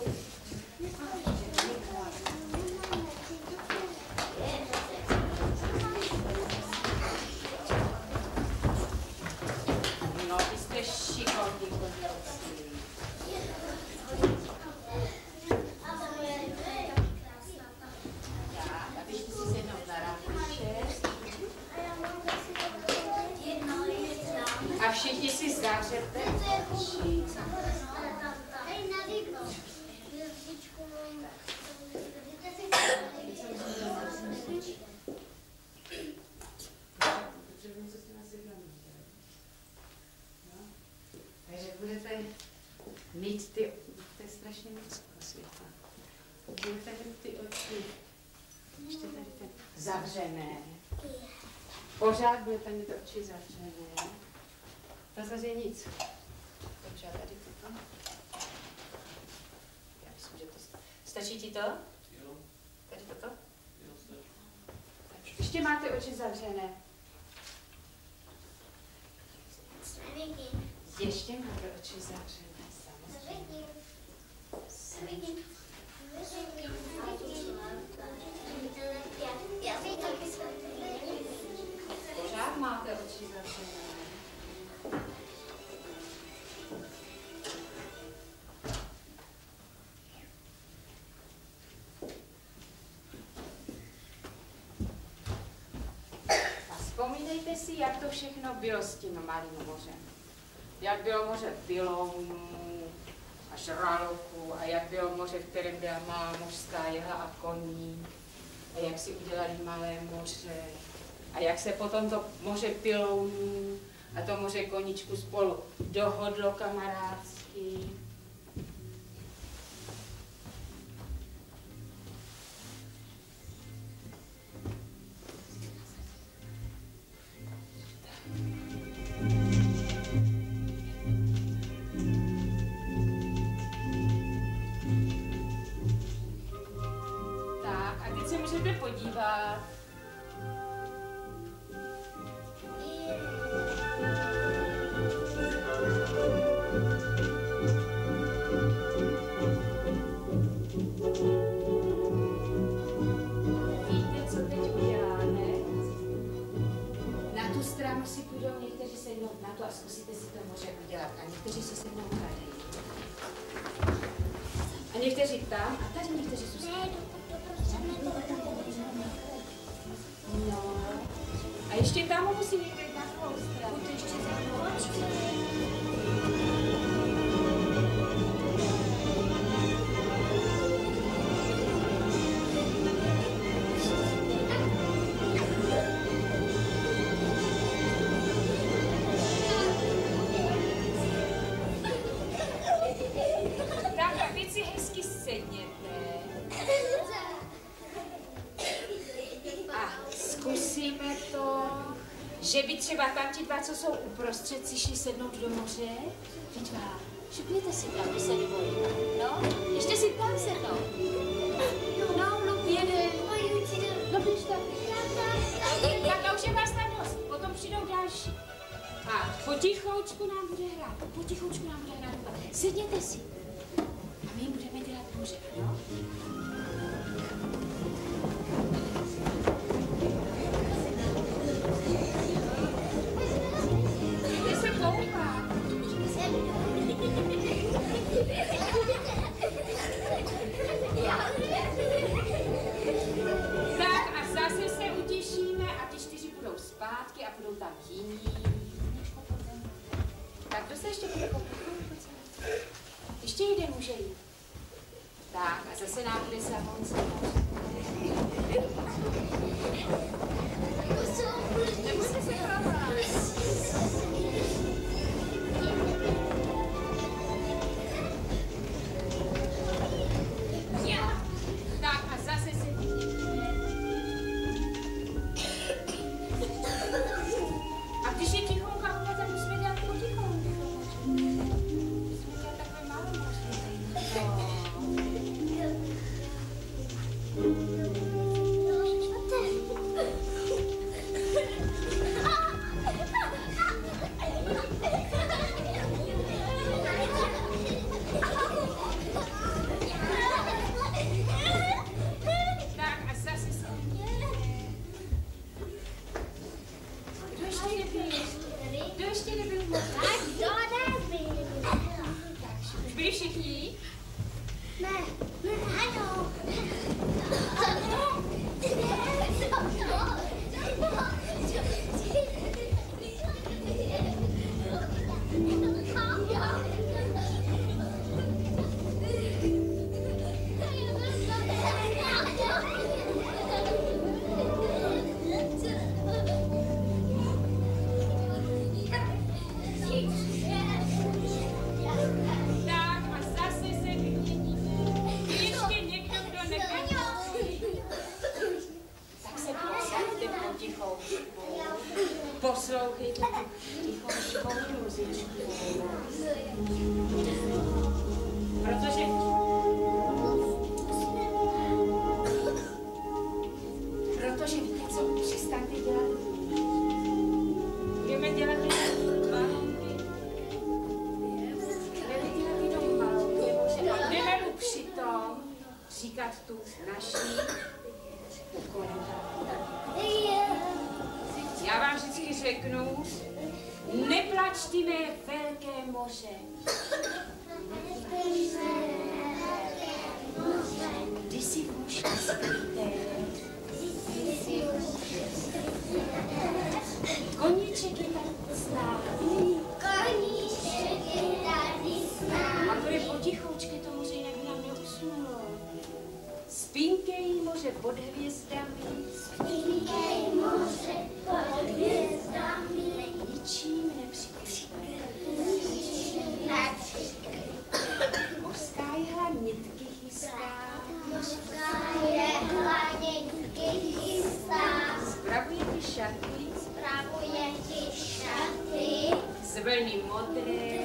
S1: No, vy jste šikovní chodící. Tak, a běžte si sednout na rantlíček. A všichni si zavřete oči. Takže budete mít ty, to je strašně moc světla. Budete mít ty oči, ještě tady ten zavřené. Pořád budete mít oči zavřené. To zase je nic. Dobře, a tady toto. Já myslím, že to stačí ti to?
S5: Jo.
S1: Tady toto?
S5: Jo, stačí.
S1: Tak, ještě máte oči zavřené. Ještě máte oči zavřené, samozřejmě. Pořád máte oči zavřené. A vzpomínejte si, jak to všechno bylo s tím Malým mořem. Jak bylo moře pilounů a žraloků a jak bylo moře, v kterém byla malá mořská jehla a koní a jak si udělali malé moře a jak se potom to moře pilounů a to moře koníčku spolu dohodlo kamarádsky. Můžete podívat. Víte, co teď uděláme? Na tu stranu si půjdou někteří sednout na to a zkusíte si to moře udělat. A někteří si sednou tady. A někteří tam a tady někteří zůstanou. No. A ještě tam musí někde na druhou stranu. To ještě třeba tam ti dva, co jsou uprostřed, si šli sednout do moře. Vy dva, šupněte si tam, vy se nebojí. No, ještě si tam sednout. No, Lup, jeden. No, běž tam. Tak už je vás tam dost, potom přijdou další. A potichoučku nám bude hrát, Sedněte si. A my jim budeme dělat moře, ano? Jde se koupat. Tak a zase se utěšíme a ty 4 budou zpátky a budou tam jiní. Tak kdo se ještě bude koupat? Ještě jeden může jít. Tak a zase nám bude Savonce. Nebudete se chovat. Tak a zase se a když je tichonka, tak musíme dělat potichonku. Musíme dělat takové malé možné. Tak a zase se Kdo ještě nebyl možná? Už byli všichni? Tak a zase se vyměníme. Ještě někdo, kdo nebyl? Tak se posaďte potichoučku. Poslouchejte tichoučkou muzičku. Protože víte co, přestaňte dělat. Budeme dělat balonky. Budeme dělat jenom balonky. A budeme mu přitom říkat tu naší úkolu. Já vám vždycky řeknu, neplač ty mé velké moře. Ty si muž skryté. Koníček je tady známý. A bude potichoučky to moře, jinak by nám neusnulo. Spinkej moře pod hvězdami. Ničím nepřikryté. Mořská jehla nitky chystá. Spravuje ty šaty. Z vlny modré.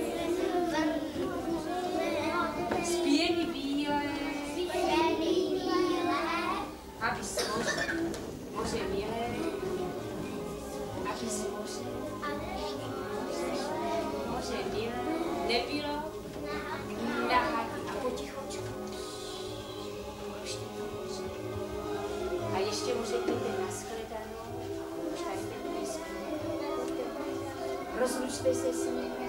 S1: Z pěny bílé. Aby s moře milé. Aby s moře milé nebylo nahatý a potichočku. Ještě to moře. A ještě můžete jít na shledanou. Už tady teď nejsme. Rozlučte se s ním.